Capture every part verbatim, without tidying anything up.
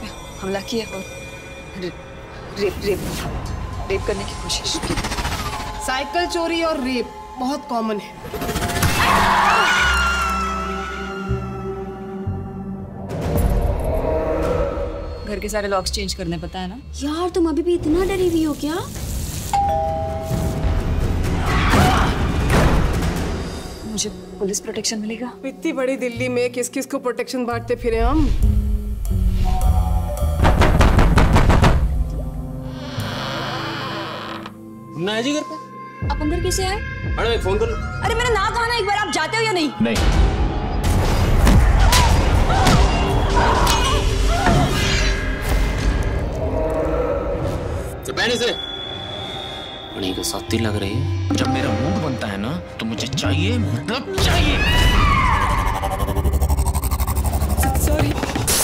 पे हमला किया और रे, रेप रेप रेप करने की कोशिश की। साइकिल चोरी और रेप बहुत कॉमन है। घर के सारे लॉक्स चेंज करने पता है ना? यार तुम अभी भी इतना डरी हुई हो क्या? मुझे पुलिस प्रोटेक्शन मिलेगा? इतनी बड़ी दिल्ली में किस किस को प्रोटेक्शन बांटते फिरे हम। मुन्ना है जी घर पे? आप अंदर कैसे आए? मैडम एक फोन कर लो। अरे मैंने ना कहा ना एक बार, आप जाते हो या नहीं? नहीं। तो पहले से मणि को सत्ती लग रही है। जब मेरा मूड बनता है ना तो मुझे चाहिए मतलब चाहिए। सॉरी।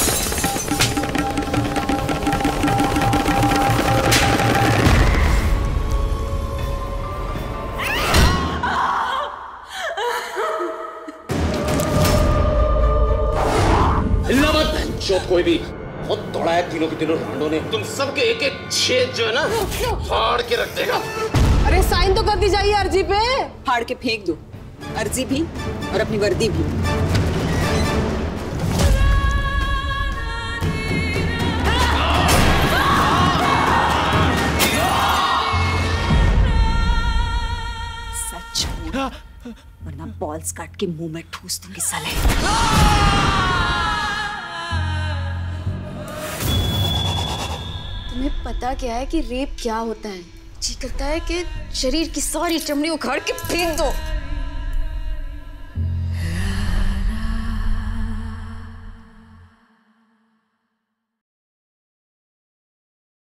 हिलना मत बहनचोद कोई भी। बहुत दौड़ाया तीनों के तीनों रांडों ने। तुम सबके एक एक छेद जो है ना फाड़ के रख देगा। अरे साइन तो कर दी जाइए अर्जी पे। फाड़ के फेंक दो, अर्जी भी और अपनी वर्दी भी। सच बोल वरना बॉल्स काट के मुंह में ठूस दूंगी साले। तुम्हें पता क्या है कि रेप क्या होता है? जी करता है कि शरीर की सारी चमड़ी उखाड़ के फेंक दो।